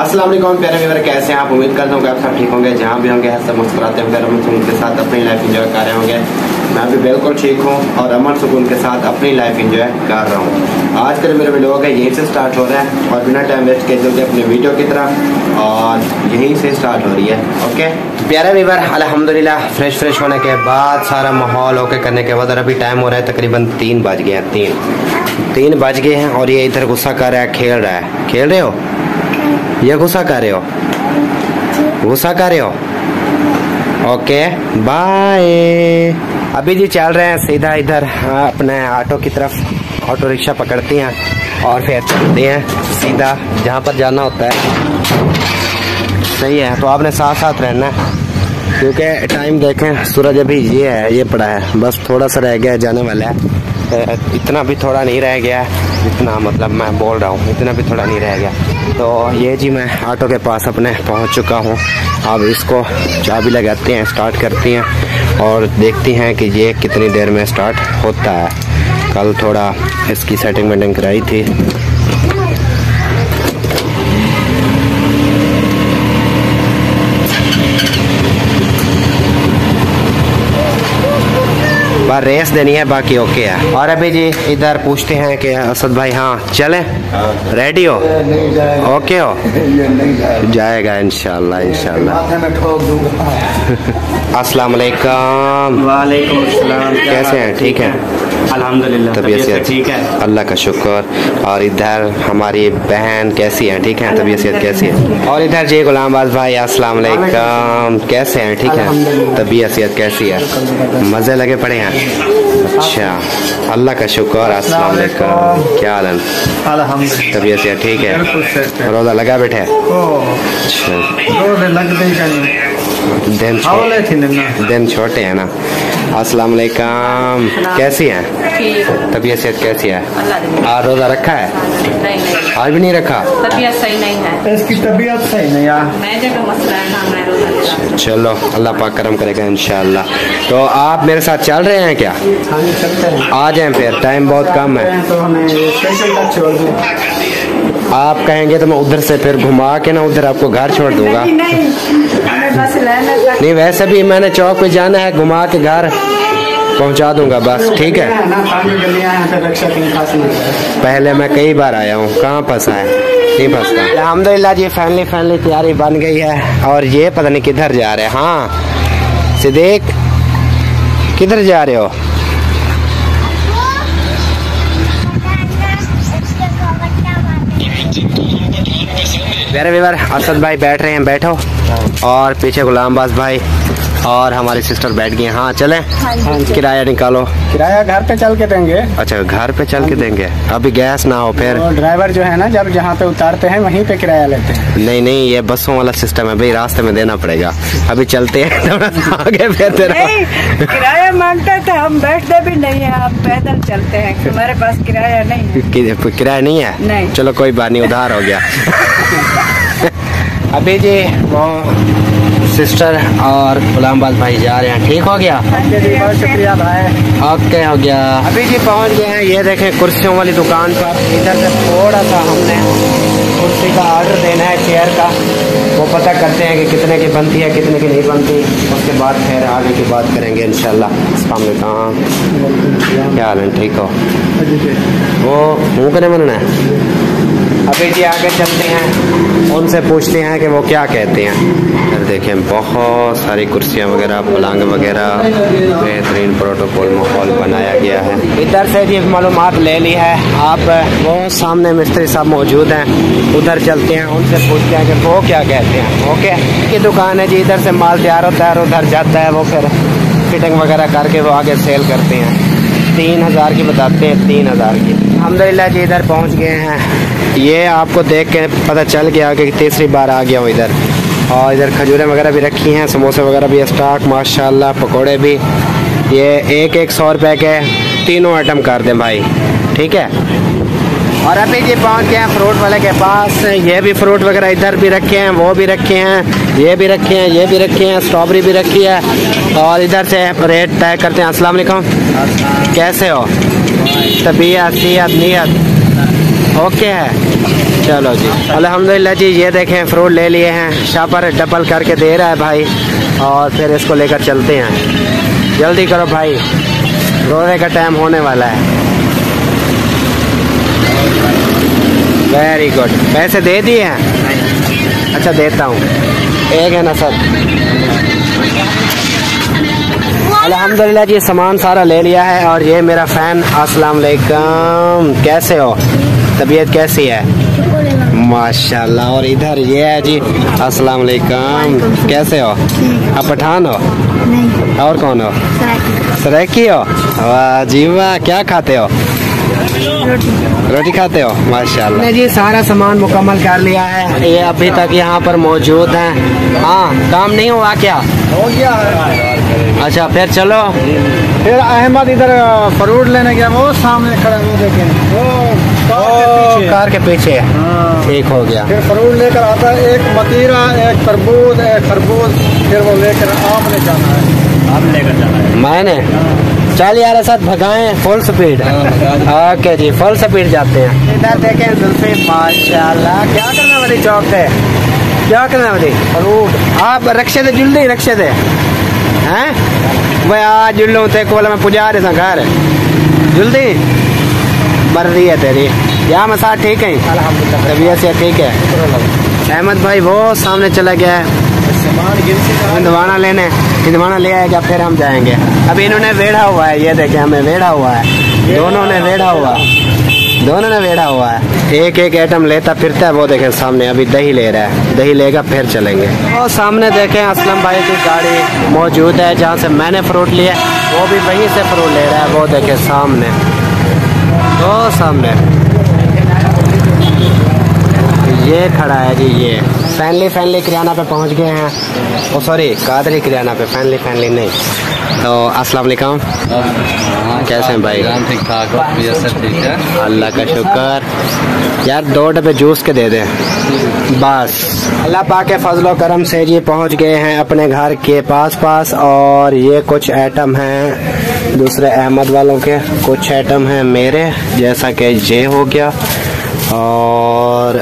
अस्सलाम वालेकुम प्यारे व्यूअर, कैसे हैं आप? उम्मीद करता हूँ कि आप सब ठीक होंगे, जहाँ भी होंगे सब मुस्कुराते होंगे, अमन सुकून के साथ अपनी लाइफ एंजॉय कर रहे होंगे। मैं भी बिल्कुल ठीक हूँ और अमन सुकून के साथ अपनी लाइफ एंजॉय कर रहा हूँ। आज कल मेरे व्लॉग है यहीं से स्टार्ट हो रहा है और बिना टाइम वेस्ट किए चलते अपने वीडियो की तरफ और यहीं से स्टार्ट हो रही है। ओके प्यारे व्यूअर, अल्हम्दुलिल्लाह फ्रेश होने के बाद सारा माहौल ओके करने के बाद और अभी टाइम हो रहा है तकरीबन 3 बज गए हैं। 3 बज गए हैं और ये इधर गुस्सा कर रहा है, खेल रहा है। खेल रहे हो या गुस्सा कर रहे हो? गुस्सा कर रहे हो? Okay bye. अभी जी चल रहे हैं सीधा इधर अपने ऑटो की तरफ। ऑटो रिक्शा पकड़ती हैं और फिर चलते हैं सीधा जहाँ पर जाना होता है। सही है, तो आपने साथ साथ रहना है क्योंकि टाइम देखें, सूरज अभी ये पड़ा है, बस थोड़ा सा रह गया जाने वाला है। इतना भी थोड़ा नहीं रह गया जितना मतलब मैं बोल रहा हूँ, इतना भी थोड़ा नहीं रह गया। तो ये जी मैं ऑटो के पास अपने पहुँच चुका हूँ। अब इसको चाबी लगाते हैं, स्टार्ट करती हैं और देखती हैं कि ये कितनी देर में स्टार्ट होता है। कल थोड़ा इसकी सेटिंग वेटिंग कराई थी। बार रेस देनी है, बाकी ओके है। और अभी जी इधर पूछते हैं कि असद भाई हाँ चले, रेडी हो? ओके हो? जाएगा इंशाल्लाह इंशाल्लाह। अस्सलाम वालेकुम। वालेकुम अस्सलाम। कैसे हैं? ठीक है अल्हम्दुलिल्लाह, तबीयत ठीक है, अल्लाह का शुक्र। और इधर हमारी बहन कैसी है? ठीक है, तबीयत कैसी है? और इधर जी गुलामबाज भाई अस्सलाम वालेकुम, कैसे हैं? ठीक है, तबीयत कैसी है? मजे लगे पड़े हैं? अच्छा अल्लाह का शुक्र। अस्सलाम वालेकुम, क्या हाल है? अल्हम्दुलिल्लाह, तबीयत ठीक है? रोजा लगा बैठे? अच्छा दिन छोटे हैं ना। अस्सलाम वालेकुम, कैसी है? तबीयत कैसी है? आज रोजा रखा है? नहीं, आज भी नहीं रखा? तबीयत सही नहीं है। इसकी तबीयत सही नहीं यार। मसला है ना, मैं रोजा। चलो अल्लाह पाक करम करेगा इंशाल्लाह। तो आप मेरे साथ चल रहे हैं क्या? हाँ जी चलते हैं। आ जाएं फिर, टाइम बहुत कम है। तो हमें स्टेशन तक छोड़ दें। आप कहेंगे तो मैं उधर से फिर घुमा के ना उधर आपको घर छोड़ दूंगा। नहीं वैसे भी मैंने चौक पे जाना है, घुमा के घर पहुंचा दूंगा बस। ठीक है, पहले मैं कई बार आया हूँ, कहाँ फंसा है? नहीं फंसता। अल्हम्दुलिल्लाह जी फाइनली तैयारी बन गई है और ये पता नहीं किधर जा रहे हैं। हाँ सिद्दीक, किधर जा रहे हो? मेरे व्यूअर असद भाई बैठ रहे हैं, बैठो। और पीछे गुलामबाज भाई और हमारी सिस्टर बैठ गई हैं। हाँ चले, किराया निकालो। किराया घर पे चल के देंगे। अच्छा घर पे चल के देंगे, अभी गैस ना हो फिर। ड्राइवर जो है ना, जब जहाँ पे उतारते हैं वहीं पे किराया लेते हैं। नहीं ये बसों वाला सिस्टम है भाई, रास्ते में देना पड़ेगा। अभी चलते हैं थोड़ा आगे फिर किराया मांगता था, हम बैठते भी नहीं है, हम पैदल चलते हैं, हमारे पास किराया नहीं है। किराया नहीं है? नहीं। चलो कोई बात नहीं, उधार हो गया। अभी जी वो सिस्टर और गुलामबाज भाई जा रहे हैं। ठीक हो गया? बहुत शुक्रिया भाई। ओके हो गया। अभी जी पहुंच गए हैं, ये देखें कुर्सियों वाली दुकान पर। इधर से थोड़ा सा हमने कुर्सी का ऑर्डर देना है, चेयर का। वो पता करते हैं कि कितने की बनती है कितने की नहीं बनती, उसके बाद फिर आगे की बात करेंगे इंशाल्लाह। अस्सलाम वालेकुम, क्या हाल है? ठीक हो? वो मुँह करने बनना है। अभी जी आगे चलते हैं, उनसे पूछते हैं कि वो क्या कहते हैं। इधर देखें बहुत सारी कुर्सियाँ वगैरह, पलंग वगैरह, बेहतरीन प्रोटोकॉल माहौल बनाया गया है। इधर से जी मालूमात ले ली है। आप वो सामने मिस्त्री साहब मौजूद हैं, उधर चलते हैं, उनसे पूछते हैं कि वो क्या कहते हैं। ओके, की दुकान है जी, इधर से माल तैयार होता है और उधर जाता है, वो फिर फिटिंग वगैरह करके वो आगे सेल करते हैं। 3000 की बताते हैं, 3000 की। अल्हम्दुलिल्लाह जी इधर पहुंच गए हैं। ये आपको देख के पता चल गया कि तीसरी बार आ गया हूँ इधर। और इधर खजूरें वगैरह भी रखी हैं, समोसे वगैरह भी स्टॉक माशाल्लाह, पकोड़े भी। ये एक 100 रुपये के तीनों आइटम कर दें भाई, ठीक है। और अभी जी पहुंच गए हैं फ्रूट वाले के पास। ये भी फ्रूट वगैरह इधर भी रखे हैं, वो भी रखे हैं, ये भी रखे हैं, ये भी रखे हैं, स्ट्रॉबेरी भी रखी है। और इधर से रेट तय करते हैं। अस्सलाम वालेकुम, कैसे हो? तबीयत, सेहत, नीयत ओके है? चलो जी, अल्हम्दुलिल्लाह जी। ये देखें फ्रूट ले लिए हैं, शापर डबल करके दे रहा है भाई, और फिर इसको लेकर चलते हैं। जल्दी करो भाई, रोने का टाइम होने वाला है। Very good. पैसे दे दिए हैं? अच्छा देता हूँ, एक है ना सर। अल्हम्दुलिल्लाह जी, सामान सारा ले लिया है। और ये मेरा फ़ैन, अस्सलाम वालेकुम, कैसे हो? तबीयत कैसी है? माशाल्लाह। और इधर ये है जी, अस्सलाम वालेकुम, कैसे हो? आप पठान हो? नहीं। और कौन हो? सराइकी हो? वाह जी वाह। क्या खाते हो? रोटी खाते हो? माशाल्लाह जी। सारा सामान मुकम्मल कर लिया है, ये अभी तक यहाँ पर मौजूद हैं। हाँ, काम नहीं हुआ क्या? हो गया है। अच्छा, फिर चलो। फिर अहमद इधर फ्रूट लेने गया, वो सामने खड़ा, वो देखें, वो कार के पीछे। हाँ। ठीक हो गया। फिर फ्रूट लेकर आता है, एक मतीरा, एक तरबूज, एक खरबूज, फिर वो लेकर आम ले जाना है। आम लेकर जाना है मैंने। चल यार साथ भगाएं फुल स्पीड। ओके जी, फुल स्पीड जाते हैं। इधर देखें जुल्फी, माशाल्लाह। क्या करना वाली चौक है? क्या करना वाली? फ्रूट आप रक्षे दे, जल्दी रक्षे दे हैं। मैं आज जुल्लू ते को मैं पुजा रहे था घर, जल्दी मर्जी है तेरी। यहाँ मैं साथ ठीक है, तबीयत से ठीक है। अहमद भाई वो सामने चला गया है हिंदवाना लेने, हिंदवाना ले आएगा, फिर हम जाएंगे। अभी इन्होंने वेढ़ा हुआ है, ये देखे हमें वेढ़ा हुआ है, दोनों ने वेढ़ा हुआ है। एक एक आइटम लेता फिरता है। वो देखें सामने अभी दही ले रहा है, दही लेगा फिर चलेंगे। और सामने देखें असलम भाई की गाड़ी मौजूद है, जहाँ से मैंने फ्रूट लिया वो भी वहीं से फ्रूट ले रहा है। वो देखें सामने, वो सामने ये खड़ा है जी। ये फैनली किराना पे पहुंच गए हैं। ओ सॉरी, कादरी किराना पे, फैनली नहीं। तो अस्सलाम वालेकुम, कैसे हैं भाई? ठीक ठाक हो? ठीक है, अल्लाह का शुक्र। यार 2 डब्बे जूस के दे दें बस। अल्लाह पाक के फजलो करम से जी पहुंच गए हैं अपने घर के पास। और ये कुछ आइटम हैं दूसरे अहमद वालों के, कुछ आइटम हैं मेरे, जैसा कि ये हो गया। और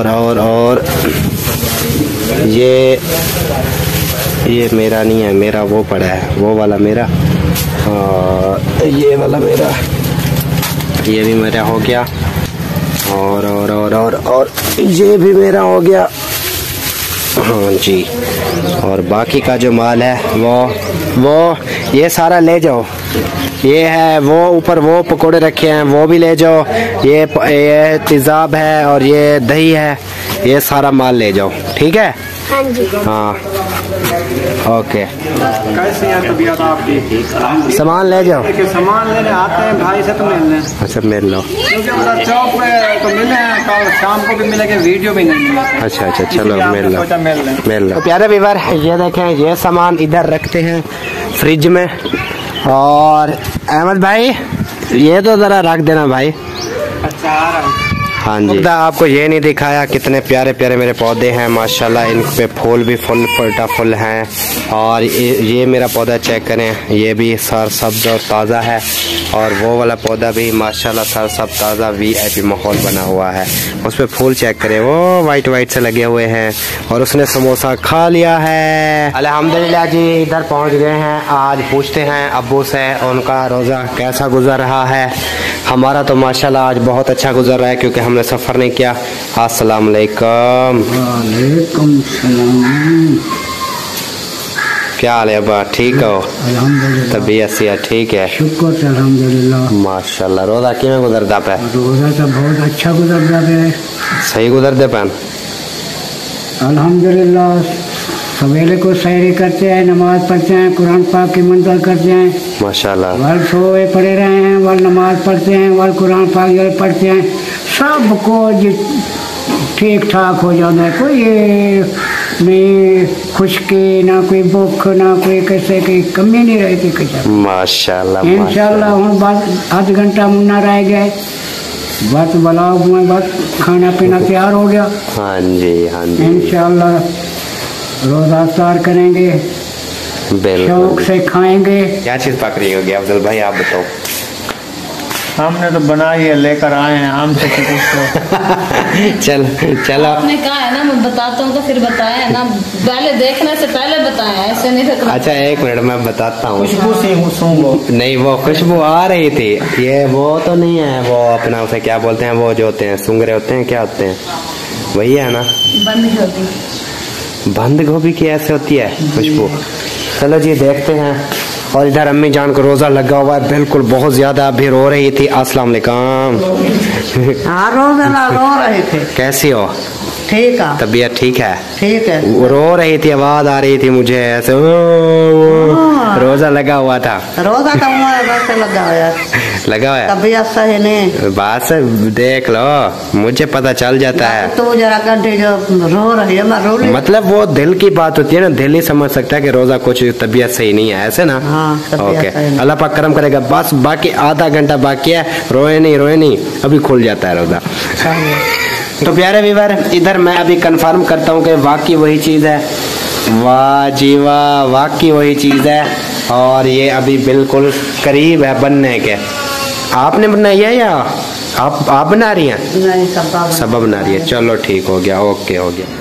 ये मेरा नहीं है, मेरा वो पड़ा है, वो वाला मेरा। और ये वाला मेरा, ये भी मेरा हो गया। और ये भी मेरा हो गया। हाँ जी। और बाकी का जो माल है वो ये सारा ले जाओ। ये है वो ऊपर वो पकोड़े रखे हैं, वो भी ले जाओ। ये तेजाब है और ये दही है, ये सारा माल ले जाओ, ठीक है? हाँ जी। हाँ ओके। कैसे हैं तबीयत आपकी? सामान ले जाओ। सामान लेने आते हैं भाई से तो मिलने, अच्छा मिल लो, क्योंकि उधर चौक पे तो मिले हैं, कल शाम को भी मिलेंगे, वीडियो भी नहीं मिला। अच्छा चलो मिल लो। तो प्यारे व्यूअर, ये देखें, ये सामान इधर रखते हैं फ्रिज में। और अहमद भाई ये तो जरा रख देना भाई। अच्छा हाँ जी। आपको ये नहीं दिखाया कितने प्यारे प्यारे मेरे पौधे हैं माशाल्लाह। इन पे फूल भी फुल हैं। और ये मेरा पौधा चेक करें, ये भी सर सब्ज और ताज़ा है। और वो वाला पौधा भी माशाल्लाह सर सब ताज़ा VIP माहौल बना हुआ है। उस पर फूल चेक करें, वो वाइट से लगे हुए हैं। और उसने समोसा खा लिया है। अल्हम्दुलिल्लाह जी, इधर पहुंच गए हैं। आज पूछते हैं अब्बू से उनका रोज़ा कैसा गुजर रहा है। हमारा तो माशाल्लाह आज बहुत अच्छा गुजर रहा है, क्योंकि हमने सफ़र नहीं किया। अस्सलाम वालेकुम। वालेकुम सलाम। क्या हाल है अब्बा, ठीक हो? अल्हम्दुलिल्लाह। तबीयत से ठीक है? शुक्र अल्हम्दुलिल्लाह। माशाल्लाह। रोज़ा किमें गुजरता पे? रोज़ा तो बहुत अच्छा गुजरता है। सही गुजरते पैन? अल्हम्दुलिल्लाह। सवेरे को सैरी करते हैं, नमाज पढ़ते हैं, कुरान पाक की मंज़िल करते हैं माशाल्लाह। वल सोए पड़े रहे हैं, वल नमाज पढ़ते हैं, वल कुरान पाक पढ़ते हैं। सबको ठीक ठाक हो जाता है, कोई नहीं खुशकी, ना कोई भूख, ना कोई कैसे की कमी नहीं रहती किसी। माशाल्लाह इंशाल्लाह हम बस आध घंटा मुन्ना रह गए, बस बुलाओ में बस खाना पीना तैयार हो गया। हाँ जी इंशाल्लाह रोज़ा इफ्तार करेंगे, शौक से खाएंगे। क्या चीज़ पक रही होगी अफजल भाई, आप बताओ। हमने तो बनाई है, लेकर आए हैं हमसे कुछ। चलो आपने कहा है ना मैं बताता हूँ तो फिर बताया ना, पहले देखने से पहले बताया, ऐसे नहीं रखना। अच्छा 1 मिनट मैं बताता हूँ। खुशबू से सूंघो। नहीं वो खुशबू आ रही थी, ये वो तो नहीं है, वो अपना उसे क्या बोलते हैं, वो जो होते हैं सुंगरे होते हैं, क्या होते हैं, वही है ना, बंद होती, बंद गोभी की ऐसे होती है खुशबू। चलो जी देखते हैं। और इधर अम्मी जान को रोजा लगा हुआ है बिल्कुल बहुत ज्यादा, अभी रो रही थी। अस्सलाम वालेकुम। हाँ रोजा रो रहे थे। कैसी हो? ठीक है। तबीयत ठीक है? ठीक है। वो रो रही थी, आवाज आ रही थी मुझे ऐसे, रोजा लगा हुआ था। रोजा तो वैसे लगा हुआ है। तबीयत सही नहीं, बात से देख लो, मुझे पता चल जाता है। तो जरा घंटे जो रो रही है, मैं रो रही। मतलब वो दिल की बात होती है ना, दिल ही समझ सकता है कि रोजा कुछ तबीयत सही नहीं है, ऐसे ना। ओके अल्लाह पाक करम करेगा। बस बाकी आधा घंटा बाकी है, रोए नहीं अभी खुल जाता है रोजा। तो प्यारे व्यूअर, इधर मैं अभी कंफर्म करता हूँ कि वाकई वही चीज़ है। वाह जी वाह, वाकई वही चीज़ है। और ये अभी बिल्कुल करीब है बनने के। आपने बनाई है या आप बना रही हैं? नहीं, सब बना रही है। चलो ठीक हो गया, ओके हो गया।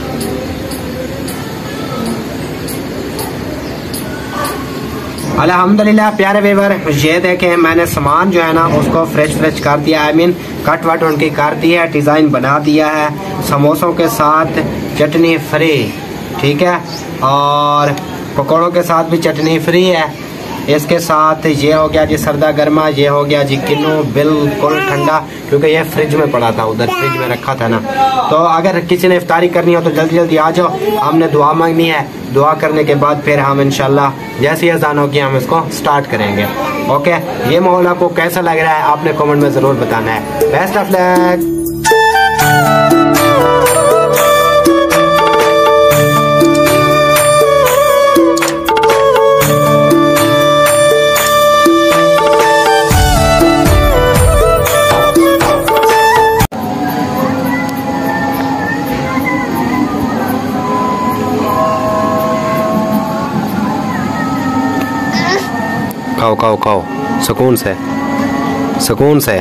अल्हम्दुलिल्लाह प्यारे व्यूअर, ये देखें मैंने सामान जो है ना उसको फ्रेश कर दिया, आई मीन कट वट उनकी कर दी है, डिज़ाइन बना दिया है। समोसों के साथ चटनी फ्री, ठीक है, और पकौड़ों के साथ भी चटनी फ्री है। इसके साथ ये हो गया जी सर्दा गर्मा, ये हो गया जी किन्नू बिल्कुल ठंडा, क्योंकि ये फ्रिज में पड़ा था, उधर फ्रिज में रखा था ना। तो अगर किसी ने इफ्तारी करनी हो तो जल्दी जल्दी आ जाओ, हमने दुआ मांगनी है। दुआ करने के बाद फिर हम इंशाल्लाह जैसी अज़ान होगी हम इसको स्टार्ट करेंगे। ओके, ये माहौल आपको कैसा लग रहा है आपने कमेंट में ज़रूर बताना है। Best of luck. खाओ सुकून से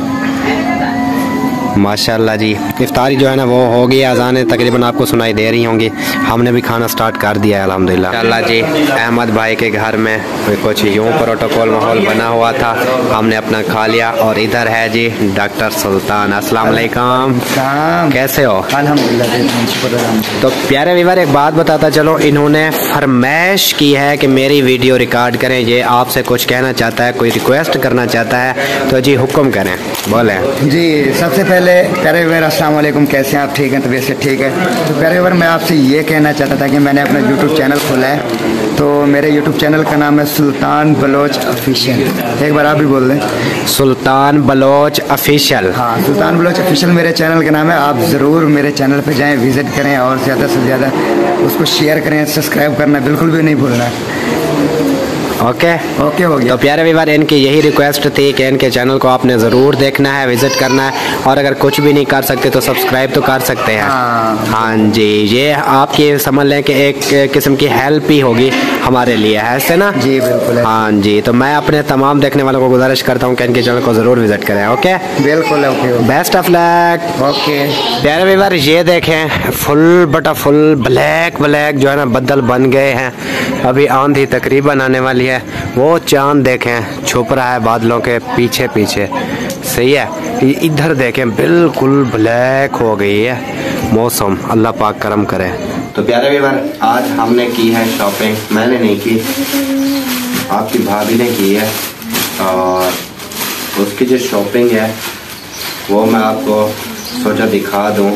माशाल्लाह जी। इफ्तारी जो है ना वो हो गई, अज़ानें तकरीबन आपको सुनाई दे रही होंगी। हमने भी खाना स्टार्ट कर दिया है अल्हम्दुलिल्लाह। अल्लाह जी, अहमद भाई के घर में कुछ यूँ प्रोटोकॉल माहौल बना हुआ था, हमने अपना खा लिया। और इधर है जी डॉक्टर सुल्तान। अस्सलाम वालेकुम, कैसे हो? अल्हम्दुलिल्लाह। तो प्यारे व्यूअर एक बात बताता चलो, इन्होंने फरमाइश की है कि मेरी वीडियो रिकॉर्ड करें, ये आपसे कुछ कहना चाहता है, कोई रिक्वेस्ट करना चाहता है, तो जी हुक्म करें, बोले जी। सबसे पहले प्यारे व्यूअर अस्सलाम वालेकुम, कैसे हैं आप? ठीक हैं, तबीयत से ठीक है? तो प्यारे व्यूअर मैं आपसे ये कहना चाहता था कि मैंने अपना यूट्यूब चैनल खोला है, तो मेरे यूट्यूब चैनल का नाम है सुल्तान बलोच ऑफिशियल। एक बार आप भी बोल दें, सुल्तान बलोच ऑफिशियल। हाँ, सुल्तान बलोच ऑफिशियल मेरे चैनल का नाम है। आप ज़रूर मेरे चैनल पर जाएँ, विज़िट करें और ज़्यादा से ज़्यादा उसको शेयर करें, सब्सक्राइब करना बिल्कुल भी नहीं भूलना है। ओके हो गया। तो प्यारे व्यूअर, इनकी यही रिक्वेस्ट थी कि इनके चैनल को आपने ज़रूर देखना है, विजिट करना है, और अगर कुछ भी नहीं कर सकते तो सब्सक्राइब तो कर सकते हैं। हाँ जी, ये आपकी समझ लें कि एक किस्म की हेल्प ही होगी हमारे लिए, है ऐसे ना? जी बिल्कुल है। हाँ जी, तो मैं अपने तमाम देखने वालों को गुजारिश करता हूँ कि इनके चैनल को ज़रूर विजिट करें। ओके बिल्कुल, okay, best of luck. Okay प्यारे व्यूअर, ये देखें फुल बटा फुल ब्लैक जो है ना बदल बन गए हैं, अभी आंधी तकरीबन आने वाली है। वो चांद देखें छुप रहा है बादलों के पीछे पीछे, सही है। इधर देखें बिल्कुल ब्लैक हो गई है मौसम, अल्लाह पाक करम करे। तो प्यारे व्यूअर, आज हमने की है शॉपिंग, मैंने नहीं की, आपकी भाभी ने की है, और उसकी जो शॉपिंग है वो मैं आपको सोचा दिखा दूं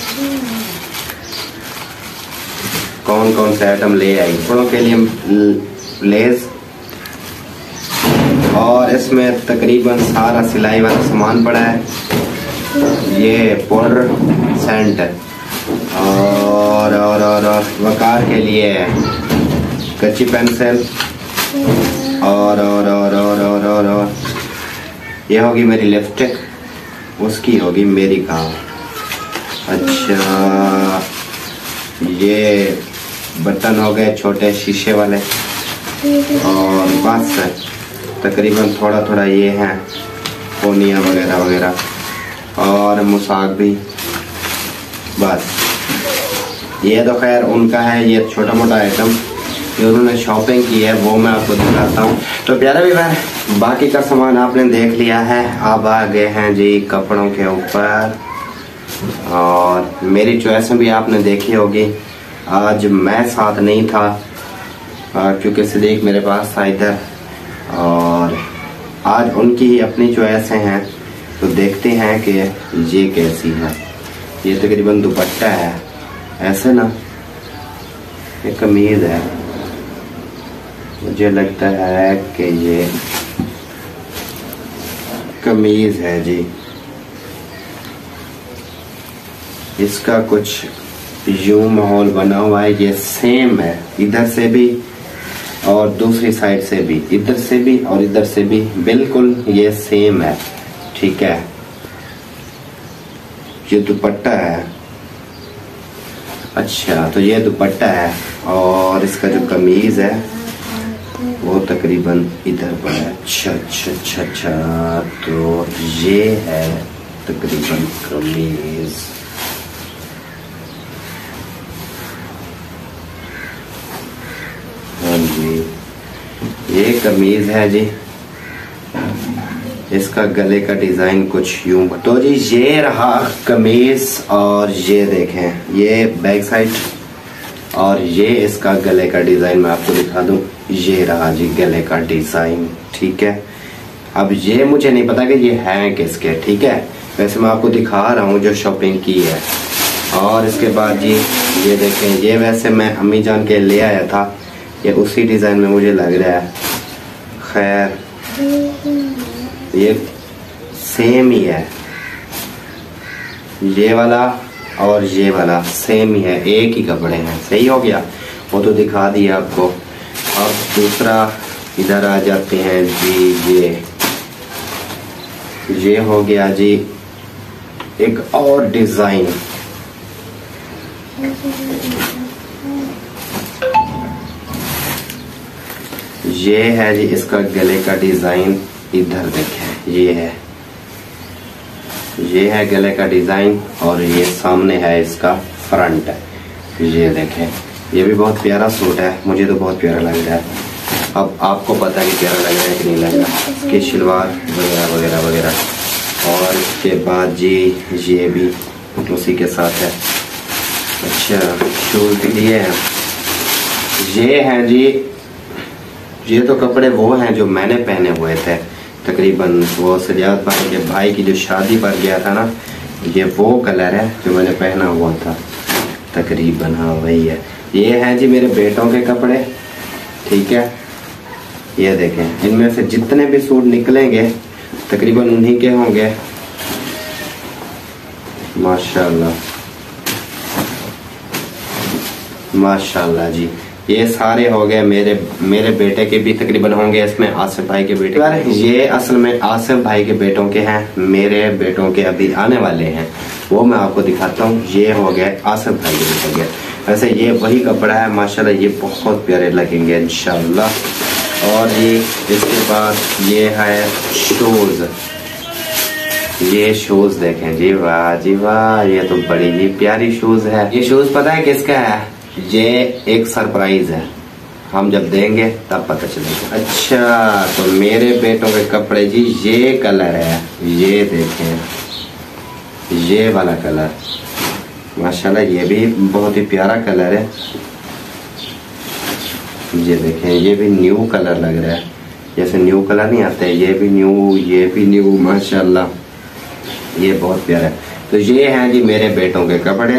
कौन कौन से आइटम ले आई। बड़ों के लिए लेस, और इसमें तकरीबन सारा सिलाई वाला सामान पड़ा है। ये पाउडर सेंट और वकार के लिए कच्ची पेंसिल, और ये होगी मेरी लिपस्टिक, उसकी होगी मेरी काम। अच्छा, ये बर्तन हो गए छोटे शीशे वाले, और बस तकरीबन थोड़ा थोड़ा ये है पोनिया वगैरह वगैरह, और मुसाक भी। बस ये तो खैर उनका है, ये छोटा मोटा आइटम जो उन्होंने शॉपिंग की है वो मैं आपको दिखाता हूँ। तो प्यारा भी भाई, बाकी का सामान आपने देख लिया है। अब आ गए हैं जी कपड़ों के ऊपर, और मेरी चॉइस भी आपने देखी होगी। आज मैं साथ नहीं था क्योंकि सिद्दीक मेरे पास था इधर, और आज उनकी ही अपनी चॉइसें हैं। तो देखते हैं कि ये कैसी है। ये तकरीबन दुपट्टा है, ऐसे ना, ये कमीज है। मुझे लगता है कि ये कमीज है जी। इसका कुछ यूं माहौल बना हुआ है, ये सेम है इधर से भी और दूसरी साइड से भी, इधर से भी और इधर से भी, बिल्कुल ये सेम है। ठीक है, ये दुपट्टा है। अच्छा, तो ये दुपट्टा है और इसका जो कमीज है वो तकरीबन इधर पर है। अच्छा अच्छा अच्छा अच्छा, तो ये है तकरीबन कमीज। हाँ जी, ये कमीज है जी। इसका गले का डिजाइन कुछ यूं। तो जी ये रहा कमीज, और ये देखें ये बैक साइड, और ये इसका गले का डिजाइन मैं आपको दिखा दूं। ये रहा जी गले का डिजाइन। ठीक है, अब ये मुझे नहीं पता कि ये है किसके। ठीक है, वैसे मैं आपको दिखा रहा हूँ जो शॉपिंग की है। और इसके बाद जी ये देखें, ये वैसे मैं अम्मी जान के ले आया था, ये उसी डिजाइन में मुझे लग रहा है। खैर ये सेम ही है, ये वाला और ये वाला सेम ही है, एक ही कपड़े हैं। सही हो गया, वो तो दिखा दिया आपको। अब दूसरा इधर आ जाते हैं जी। ये हो गया जी एक और डिजाइन। ये है जी इसका गले का डिजाइन। इधर देखें, ये है गले का डिजाइन, और ये सामने है इसका फ्रंट है। ये देखें, ये भी बहुत प्यारा सूट है, मुझे तो बहुत प्यारा लग रहा है। अब आपको पता है कि प्यारा लग रहा है कि नहीं लग रहा। इसकी शलवार वगैरह वगैरह वगैरह। और इसके बाद जी ये भी उसी के साथ है। अच्छा, शूज भी लिए हैं। ये हैं जी, ये तो कपड़े वो हैं जो मैंने पहने हुए थे तकरीबन, वो सजाद भाई की जो शादी पर गया था ना, ये वो कलर है जो मैंने पहना हुआ था तकरीबन। हाँ वही है। ये हैं जी मेरे बेटों के कपड़े। ठीक है, ये देखें, इनमें से जितने भी सूट निकलेंगे तकरीबन उन्हीं के होंगे। माशाल्लाह माशाल्लाह जी। ये सारे हो गए मेरे बेटे के भी तकरीबन होंगे इसमें, आसिफ भाई के बेटे। ये असल में आसिफ भाई के बेटों के हैं, मेरे बेटों के अभी आने वाले हैं, वो मैं आपको दिखाता हूँ। ये हो गए आसिफ भाई के बेटों के। वैसे ये वही कपड़ा है माशाल्लाह, ये बहुत प्यारे लगेंगे इंशाल्लाह। और ये इसके बाद ये है शूज। ये शूज देखें जी, वाह जी वाह, ये तो बड़ी ही प्यारी शूज है। ये शूज पता है किसका है? ये एक सरप्राइज है, हम जब देंगे तब पता चलेगा। अच्छा, तो मेरे बेटों के कपड़े जी ये कलर है, ये देखें, ये वाला कलर माशाल्लाह, ये भी बहुत ही प्यारा कलर है। ये देखें, ये भी न्यू कलर लग रहा है, जैसे न्यू कलर नहीं आते, ये भी न्यू माशाल्लाह, ये बहुत प्यारा है। तो ये हैं जी मेरे बेटों के कपड़े,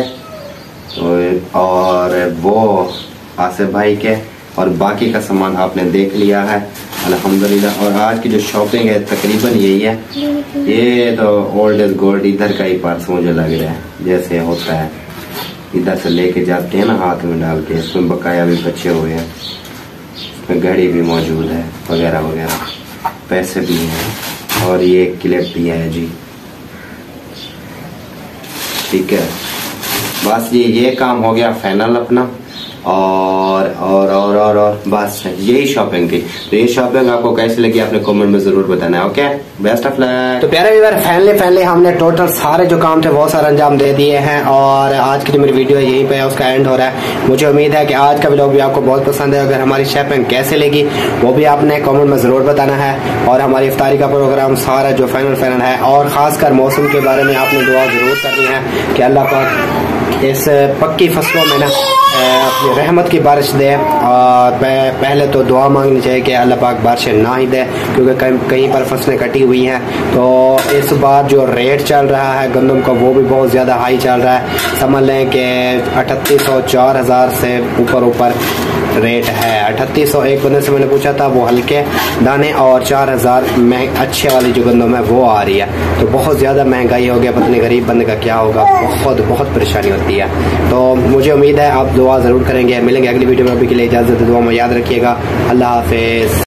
और वो आसिफ भाई के, और बाकी का सामान आपने देख लिया है अल्हम्दुलिल्लाह। और आज की जो शॉपिंग है तकरीबन यही है। ये तो ओल्ड इज गोल्ड, इधर का ही पर्स मुझे लग रहा है, जैसे होता है इधर से लेके जाते हैं ना हाथ में डाल के, इसमें बकाया भी बचे हुए हैं, इसमें घड़ी भी मौजूद है वगैरह वगैरह, पैसे भी हैं, और ये क्लिप भी है जी। ठीक है, बस ये काम हो गया फाइनल अपना। और बस यही शॉपिंग थी। तो ये शॉपिंग आपको कैसी लगी आपने कमेंट में जरूर बताना है। Okay, best of luck. तो प्यारे व्यूअर, फाइनली हमने टोटल सारे जो काम थे वो सारा अंजाम दे दिए हैं और आज की जो मेरी वीडियो है यहीं पे उसका एंड हो रहा है। मुझे उम्मीद है कि आज का व्लॉग भी आपको बहुत पसंद है। अगर हमारी शॉपिंग कैसे लगी वो भी आपने कमेंट में जरूर बताना है और हमारी इफ्तारी का प्रोग्राम सारा जो फाइनल है और खासकर मौसम के बारे में आपने दुआ जरूर करनी है कि अल्लाह पाक इस पक्की फसलों में ना अपनी रहमत की बारिश दे। और पहले तो दुआ मांगनी चाहिए कि अल्लाह पाक बारिश ना ही दे, क्योंकि कहीं पर फसलें कटी हुई हैं। तो इस बार जो रेट चल रहा है गंदम का वो भी बहुत ज़्यादा हाई चल रहा है। समझ लें कि 3800 4000 से ऊपर रेट है। 3800 एक बंदे से मैंने पूछा था वो हल्के दाने और 4000 अच्छे वाली जो गंदम है वो आ रही है। तो बहुत ज़्यादा महंगाई हो गया, पता नहीं गरीब बंदे का क्या होगा, बहुत परेशानी होती है। तो मुझे उम्मीद है आप दुआ ज़रूर करेंगे। मिलेंगे अगली वीडियो में, अभी के लिए इजाज़त, दुआ में याद रखिएगा। अल्लाह हाफिज़।